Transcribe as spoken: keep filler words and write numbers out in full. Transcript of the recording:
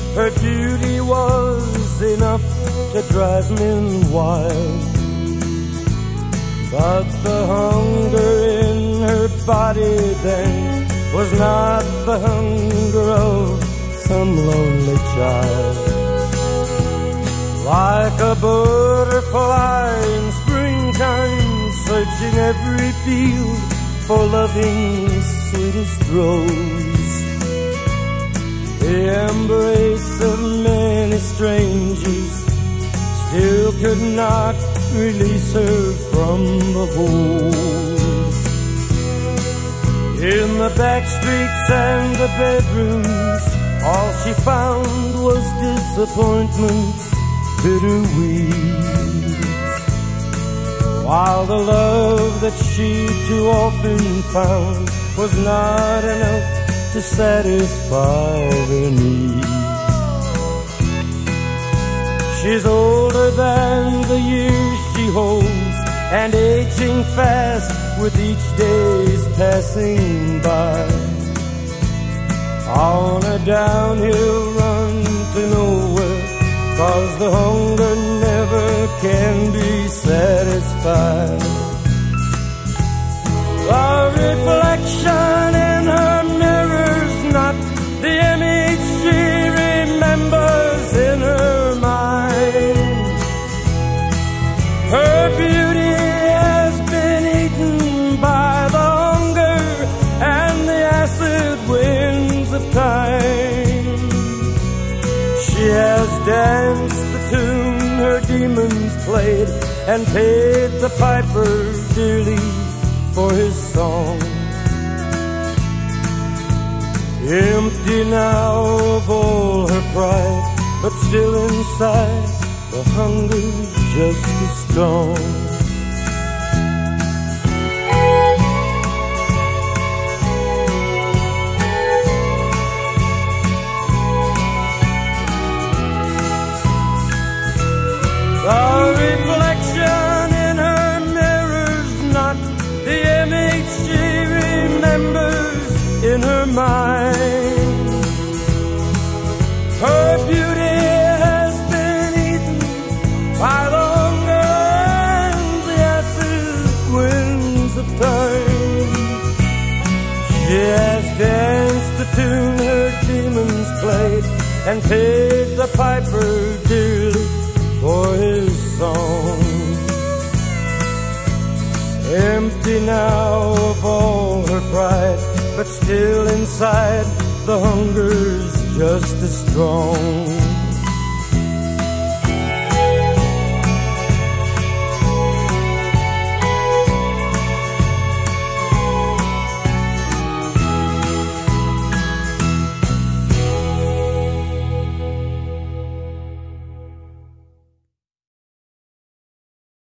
Her beauty was enough to drive men wild, but the hunger in her body then was not the hunger of some lonely child. Like a butterfly in springtime, searching every field for loving's sweetest rose, the embrace of many strangers still could not release her from the hold. In the back streets and the bedrooms, all she found was disappointment's bitter weeds, while the love that she too often found was not enough to satisfy her needs. She's older than the years she holds, and aging fast with each day's passing by, on a downhill run to nowhere, 'cause the hunger never can be satisfied. The reflection in her mirror's not the image she remembers in her mind. Her beauty has been eaten by the hunger and the acid winds of time. She has danced the tune her demons played, and paid the piper dearly for his song. Empty now of all her pride, but still inside the hunger's just as strong. The reflection in her mirror's not the image she remembers in her mind. Her beauty has been eaten by the hunger and the acid winds of time. She has danced the tune her demons played, and paid the piper dearly for his song. Empty now of all her pride, but still inside the hunger's just as strong.